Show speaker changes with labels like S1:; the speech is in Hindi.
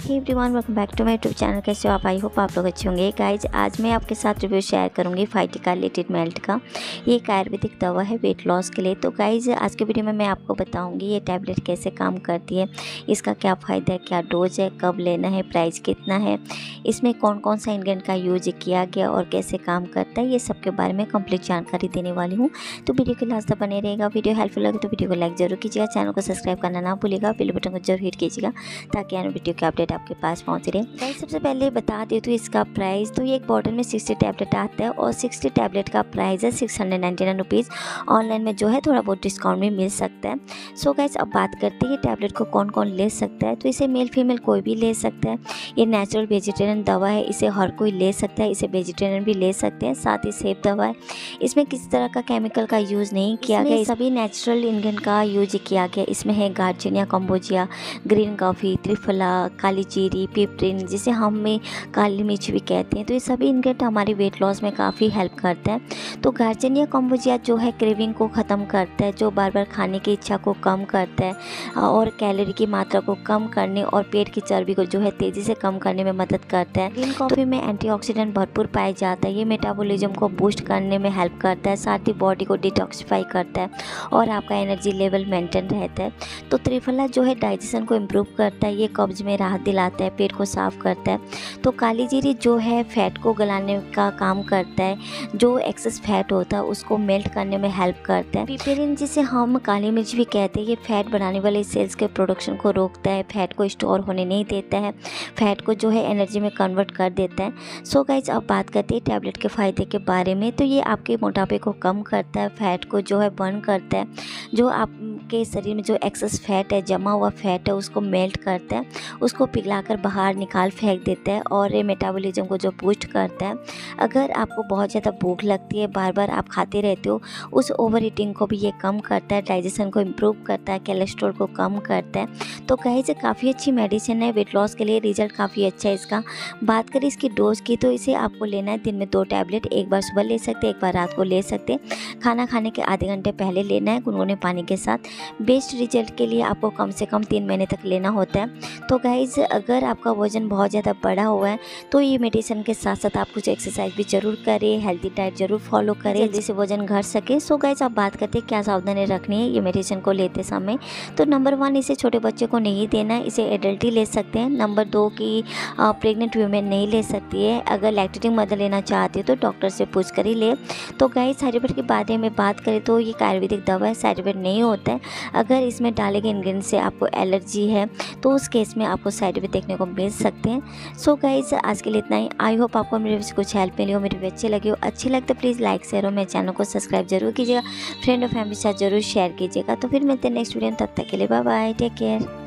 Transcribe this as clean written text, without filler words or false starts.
S1: Hey everyone, welcome back to my YouTube channel. कैसे हो आप? आई होप आप लोग अच्छे होंगे। गाइज, आज मैं आपके साथ रिव्यू शेयर करूंगी फाइटिका लिटिल मेल्ट का। ये एक आयुर्वेदिक दवा है वेट लॉस के लिए। तो गाइज, आज के वीडियो में मैं आपको बताऊंगी ये टैबलेट कैसे काम करती है, इसका क्या फ़ायदा है, क्या डोज है, कब लेना है, प्राइस कितना है, इसमें कौन कौन सा इंग्रेडिएंट का यूज किया गया और कैसे काम करता है, ये सब के बारे में कंप्लीट जानकारी देने वाली हूँ। तो वीडियो के लास्ट तक बने रहेगा। वीडियो हेल्पफुल लगे तो वीडियो को लाइक जरूर कीजिएगा, चैनल को सब्सक्राइब करना ना भूलिएगा, बेल बटन को जरूर हिट कीजिएगा ताकि आने वीडियो के अपडेट आपके पास पहुंच रहे। गाइस, सबसे पहले बता दें तो इसका प्राइस, तो ये एक बॉटल में 60 टैबलेट आता है और 60 टैबलेट का प्राइस है 699 रुपीज़। ऑनलाइन में जो है थोड़ा बहुत डिस्काउंट भी मिल सकता है। सो गाइस, अब बात करते हैं ये टैबलेट को कौन कौन ले सकता है। तो इसे मेल फीमेल कोई भी ले सकता है। ये नेचुरल वेजिटेरियन दवा है, इसे हर कोई ले सकता है, इसे वेजिटेरियन भी ले सकते हैं। साथ ही सेफ दवा है, इसमें किसी तरह का केमिकल का यूज़ नहीं किया गया, सभी नेचुरल इंग्रेडिएंट का यूज किया गया। इसमें है garcinia cambogia, green coffee, triphala, काली जीरी, पिपरिन, जिसे हम में काली मिर्च भी कहते हैं। तो ये सभी इंग्रेडिएंट हमारे वेट लॉस में काफ़ी हेल्प करते हैं। तो गार्जिनिया कम्बोजिया जो है क्रेविंग को ख़त्म करता है, जो बार बार खाने की इच्छा को कम करता है और कैलोरी की मात्रा को कम करने और पेट की चर्बी को जो है तेज़ी से कम करने में मदद करता है। ग्रीन कॉफ़ी में एंटीऑक्सीडेंट भरपूर पाया जाता है, ये मेटाबॉलिज्म को बूस्ट करने में हेल्प करता है, साथ ही बॉडी को डिटॉक्सिफाई करता है और आपका एनर्जी लेवल मेंटेन रहता है। तो त्रिफला जो है डाइजेशन को इम्प्रूव करता है, ये कब्ज में राहत दिलाता है, पेट को साफ करता है। तो काली जीरी जो है फैट को गलाने का काम करता है, जो एक्सेस फैट होता है उसको मेल्ट करने में हेल्प करता है। पिपरिन जिसे हम काली मिर्च भी कहते हैं, ये फैट बढ़ाने वाले सेल्स के प्रोडक्शन को रोकता है, फैट को स्टोर होने नहीं देता है, फैट को जो है एनर्जी में कन्वर्ट कर देता है। सो गाइज, अब बात करते हैं टैबलेट के फ़ायदे के बारे में। तो ये आपके मोटापे को कम करता है, फैट को जो है बर्न करता है, जो आपके शरीर में जो एक्सेस फैट है, जमा हुआ फैट है, उसको मेल्ट करता है, उसको पिघलाकर बाहर निकाल फेंक देता है और ये मेटाबॉलिज्म को जो बूस्ट करता है। अगर आपको बहुत ज़्यादा भूख लगती है, बार बार आप खाते रहते हो, उस ओवर ईटिंग को भी ये कम करता है, डाइजेशन को इम्प्रूव करता है, कोलेस्ट्रॉल को कम करता है। तो गाइस, काफ़ी अच्छी मेडिसिन है वेट लॉस के लिए, रिजल्ट काफ़ी अच्छा है इसका। बात करें इसकी डोज की, तो इसे आपको लेना है दिन में 2 टैबलेट, एक बार सुबह ले सकते हैं, एक बार रात को ले सकते हैं। खाना खाने के आधे घंटे पहले लेना है गुनगुने पानी के साथ। बेस्ट रिजल्ट के लिए आपको कम से कम 3 महीने तक लेना होता है। तो गाइज़, अगर आपका वज़न बहुत ज़्यादा बढ़ा हुआ है तो ये मेडिसिन के साथ साथ आप कुछ एक्सरसाइज भी ज़रूर करें, हेल्दी डाइट ज़रूर फॉलो करें, जल्दी से वज़न घट सके। सो गाइज़, आप बात करते हैं क्या सावधानी रखनी है ये मेडिसिन को लेते समय। तो नंबर 1, इसे छोटे बच्चे को नहीं देना है, इसे एडल्ट ही ले सकते हैं। नंबर 2 की प्रेग्नेंट वीमेन नहीं ले सकती है, अगर लैक्टेटिंग मदर लेना चाहती है तो डॉक्टर से पूछ कर ही ले। तो गाइज़, साइड इफेक्ट के बारे में बात करें तो ये आयुर्वेदिक दवा है, साइड इफेक्ट नहीं होता है। अगर इसमें डाले गए इंग्रेडिएंट से आपको एलर्जी है तो उस केस में आपको साइड इफेक्ट देखने को मिल सकते हैं। सो गाइज, आज के लिए इतना ही। आई होप आपको मेरे से कुछ हेल्प मिली हो, मेरे वीडियो अच्छे लगे हो। अच्छी लगता है प्लीज़ लाइक शेयर और मेरे चैनल को सब्सक्राइब जरूर कीजिएगा, फ्रेंड और फैमिली के साथ जरूर शेयर कीजिएगा। तो फिर मिलते हैं नेक्स्ट वीडियो में, तब तक के लिए बाय बाय, टेक केयर।